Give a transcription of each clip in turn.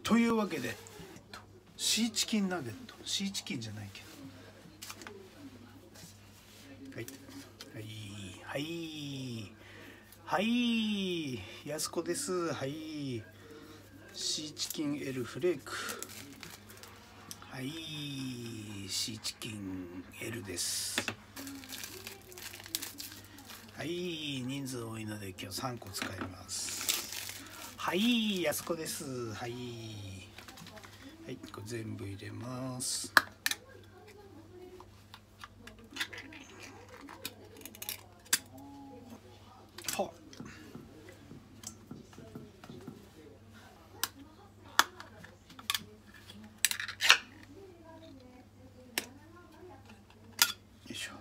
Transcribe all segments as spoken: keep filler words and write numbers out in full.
というわけで、えっと、シーチキンナゲット、シーチキンじゃないけど、はいはいはいはいやすこです。はい、シーチキン L フレーク、はい、シーチキン L です。はい、人数多いので今日さんこ使います。はい、やすこです。はい、はい、これ全部入れます。はっ、よいしょ。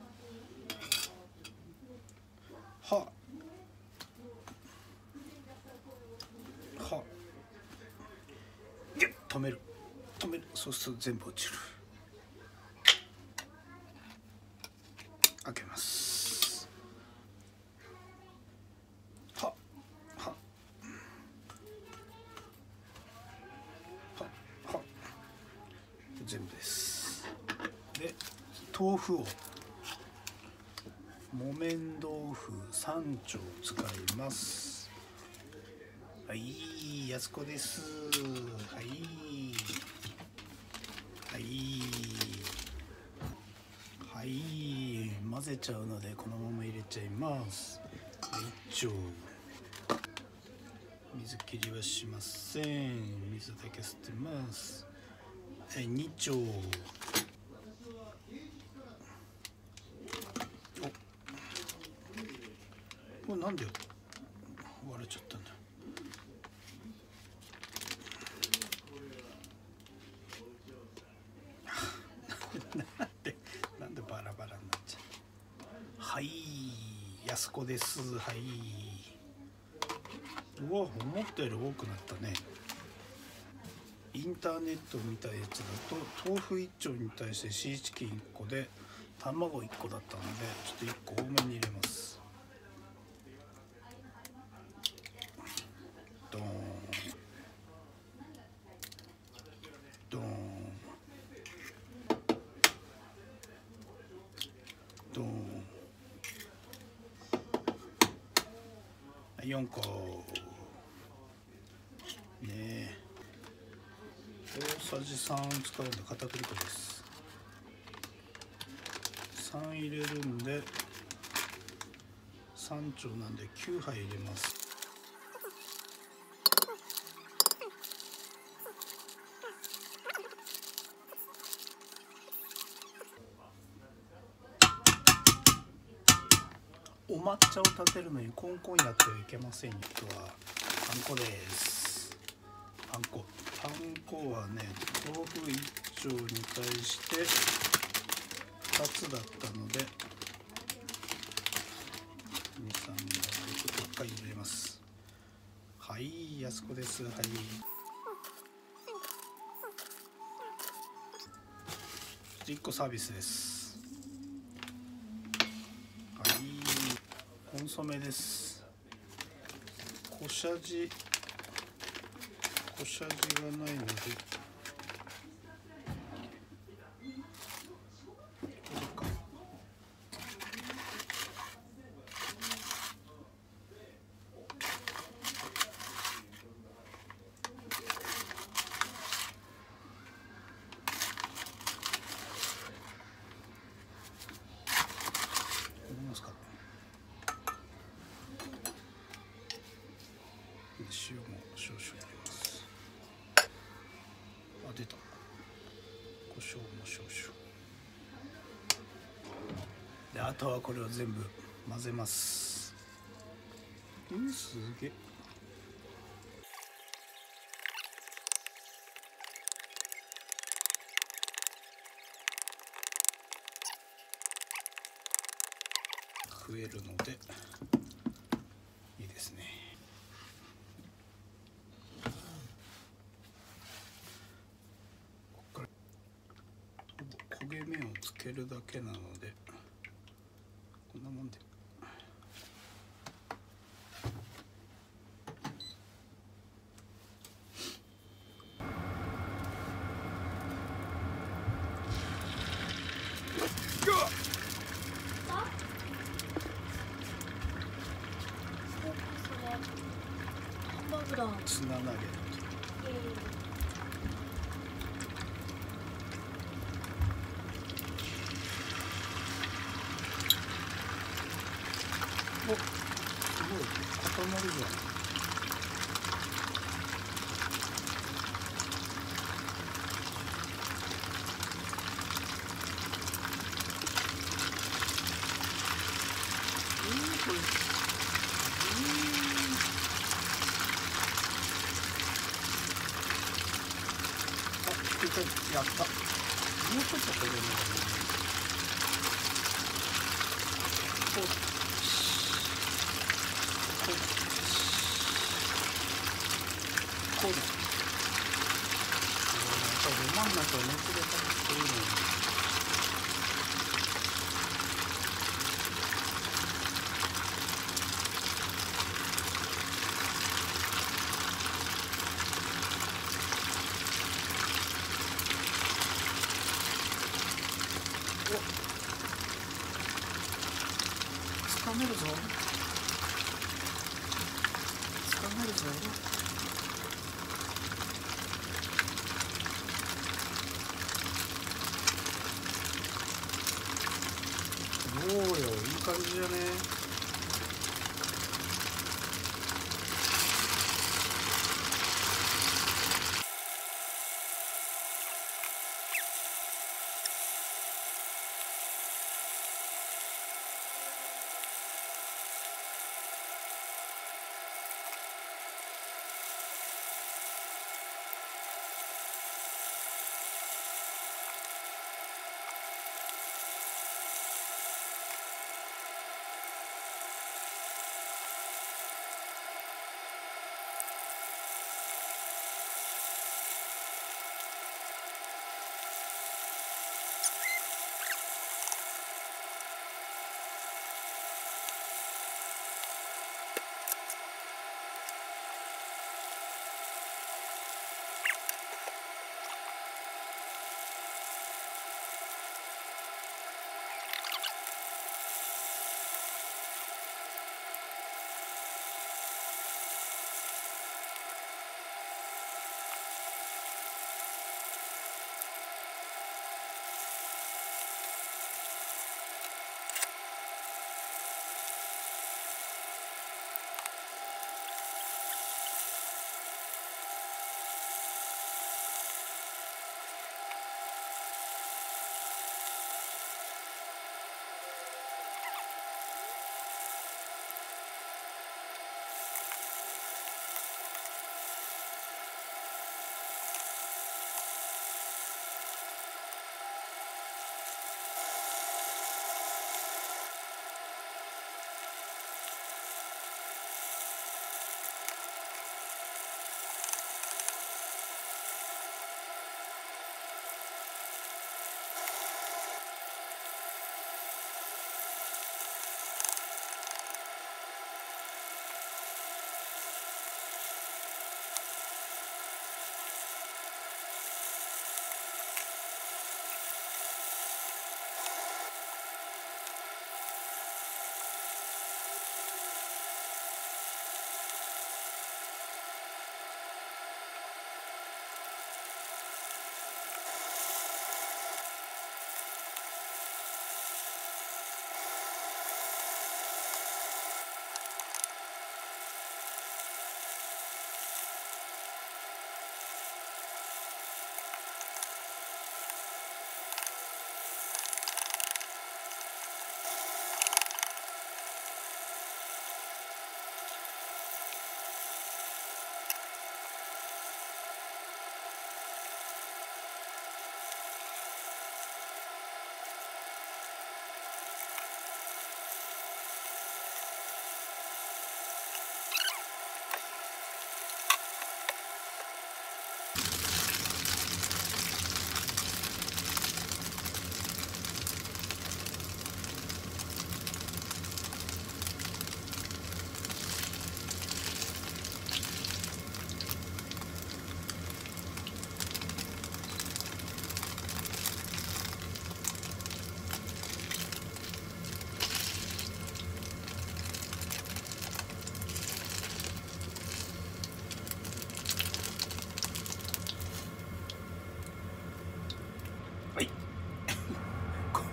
はっはっ、止める止める、そうすると全部落ちる。開けます。はっはっはっはっ、全部です。で、豆腐を木綿豆腐さん丁使います。はい、やすこです。はいはいはい、混ぜちゃうのでこのまま入れちゃいます。いち丁、水切りはしません。水だけ捨てます。に丁、これなんで割れちゃったんだ。なんでなんでバラバラになっちゃう。はい、やすこです。はい、うわ、思ったより多くなったね。インターネット見たやつだと豆腐いっ丁に対してシーチキンいっこで卵いっこだったので、ちょっといっこ多めに入れます。ドーンドーンドーン、よんこねえ。大さじさん使うんで片栗粉です。さん入れるんでさん丁なんできゅうはい入れます。お抹茶を立てるのにコンコンやってはいけませんよ。あとはパン粉です。パン粉パン粉はね、豆腐いっ丁に対してふたつだったのでに、さん、よん、いっかい入れます。はい、やすこです。はい、いっこサービスです。はい、コンソメです。小さじ小さじがないので塩も少々入れます。あ、出た。胡椒も少々で、あとはこれを全部混ぜます。うん、すげえ。増えるのでいいですね。ここから焦げ目をつけるだけなのでこんなもんで。 夫だ。 綱投げだと。 えお、すごい固まるじゃん。えー、これ、えー、あ、ひっくり返ってやった。もうちょっとこれね、こう、こうだ、こうだ。やっぱど真ん中を熱でかくしてるのに。つかめるぞ、つかめるぞ。どうよ、いい感じじゃね。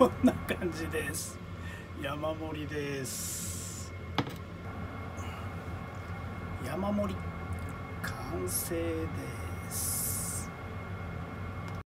こんな感じです。山盛りです。山盛り完成です。